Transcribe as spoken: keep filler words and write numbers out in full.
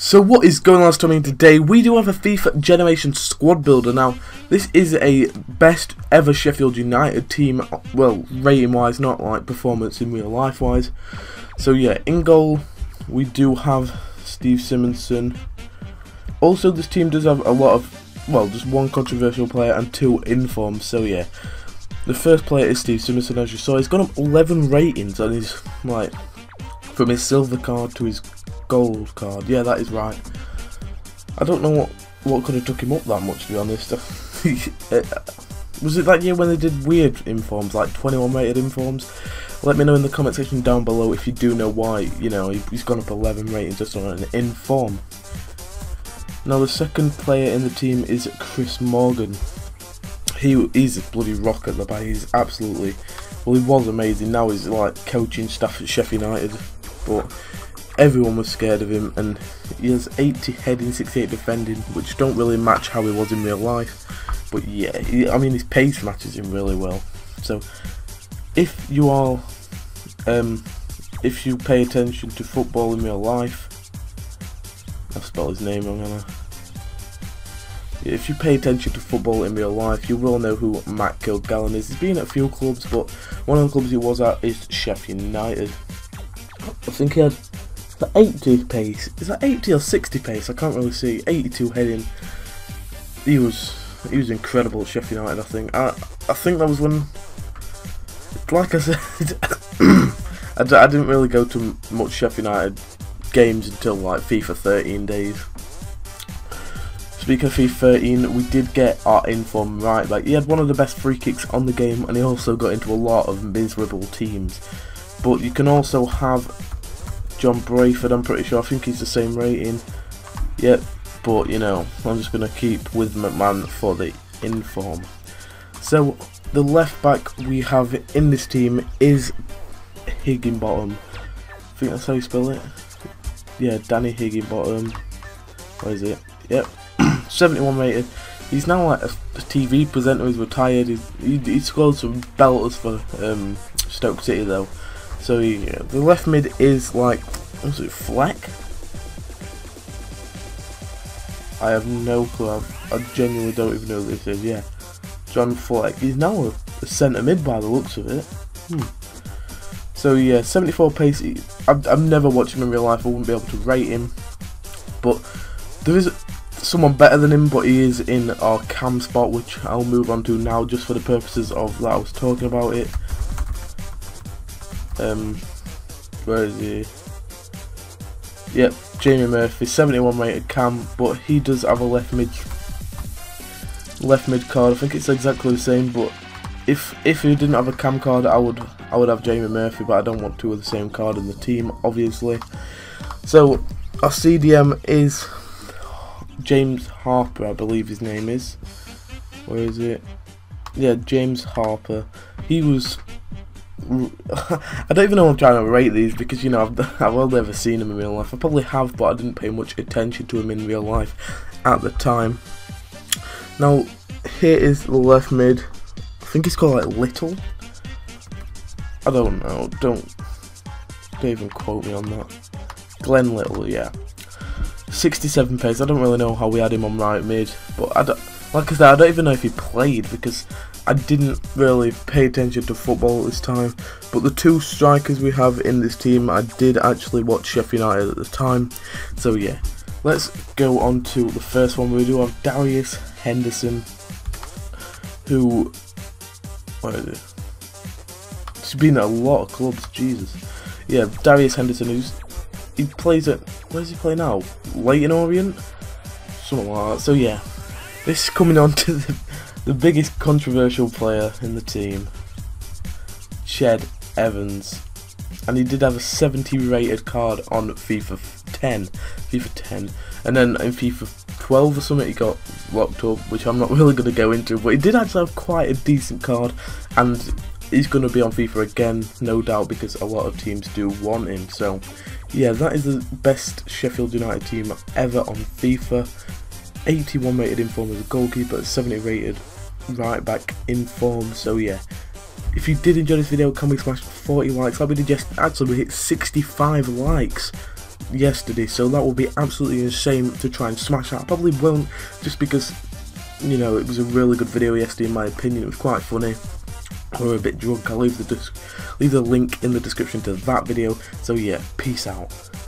So what is going on, Tommy? Today we do have a FIFA Generation Squad Builder. Now, this is a best ever Sheffield United team, well, rating wise, not like performance in real life wise. So yeah, in goal we do have Steve Simonson. Also, this team does have a lot of, well, just one controversial player and two informs. So yeah, the first player is Steve Simonson, as you saw. He's got up eleven ratings on his, like, from his silver card to his gold card. Yeah, that is right. I don't know what what could have took him up that much, to be honest. Was it that year when they did weird informs, like twenty-one rated informs? Let me know in the comment section down below if you do know why, you know, he's gone up eleven ratings just on an inform. Now the second player in the team is Chris Morgan. He he's a bloody rock at the back. He's absolutely, well, he was amazing. Now he's like coaching staff at Sheffield United, but everyone was scared of him, and he has eighty heading, sixty-eight defending, which don't really match how he was in real life. But yeah, he, I mean, his pace matches him really well. So if you are, um, if you pay attention to football in real life, I've spelled his name wrong, haven't I? If you pay attention to football in real life, you will know who Matt Kilgallen is. He's been at a few clubs, but one of the clubs he was at is Sheffield United. I think he had the eighty pace. Is that eighty or sixty pace? I can't really see. eighty-two heading. He was he was incredible at Sheffield United. I think. I I think that was when, like I said, I, d I didn't really go to much Sheffield United games until like FIFA thirteen days. Speaking of FIFA thirteen, we did get our inform right back. He had one of the best free kicks on the game, and he also got into a lot of miserable teams. But you can also have John Brayford, I'm pretty sure. I think he's the same rating. Yep, but you know, I'm just going to keep with McMahon for the inform. So, the left back we have in this team is Higginbottom. I think that's how you spell it. Yeah, Danny Higginbottom. What is it? Yep. seventy-one rated. He's now like a, a T V presenter. He's retired. He's, he, he scored some belters for um, Stoke City though. So yeah, the left mid is like, what's it, Fleck? I have no clue. I, I genuinely don't even know what this is. Yeah, John Fleck. He's now a, a centre mid by the looks of it. Hmm. So yeah, seventy-four pace. He, I've, I've never watched him in real life. I wouldn't be able to rate him, but there is someone better than him. But he is in our cam spot, which I'll move on to now, just for the purposes of that I was talking about it. Um, where is he? Yep, Jamie Murphy, seventy-one rated cam, but he does have a left mid, left mid card. I think it's exactly the same. But if if he didn't have a cam card, I would I would have Jamie Murphy, but I don't want two of the same card in the team, obviously. So our C D M is James Harper, I believe his name is. Where is it? Yeah, James Harper. He was. I don't even know if I'm trying to rate these, because you know I've, I've only ever seen him in real life. I probably have, but I didn't pay much attention to him in real life at the time. Now here is the left mid. I think it's called like Little. I don't know. Don't don't even quote me on that. Glenn Little, yeah. sixty-seven pace. I don't really know how we had him on right mid, but I don't, like I said, I don't even know if he played, because I didn't really pay attention to football at this time. But the two strikers we have in this team, I did actually watch Sheffield United at the time. So yeah, let's go on to the first one. We do have Darius Henderson, who, where is it? He's been at a lot of clubs, Jesus. Yeah, Darius Henderson, who's, he plays at, where's he play now? Leyton Orient? Something like that. So yeah, this is coming on to the The biggest controversial player in the team, Ched Evans, and he did have a seventy rated card on FIFA ten, FIFA ten, and then in FIFA twelve or something he got locked up, which I'm not really going to go into, but he did actually have quite a decent card, and he's going to be on FIFA again, no doubt, because a lot of teams do want him. So yeah, that is the best Sheffield United team ever on FIFA. eighty-one rated inform as a goalkeeper, seventy rated right back inform. So yeah, if you did enjoy this video, can we smash forty likes? Like we did just, actually we hit sixty-five likes yesterday, so that will be absolutely insane to try and smash that. I probably won't, just because, you know, it was a really good video yesterday in my opinion. It was quite funny. Or a bit drunk. I'll leave the leave the link in the description to that video. So yeah, peace out.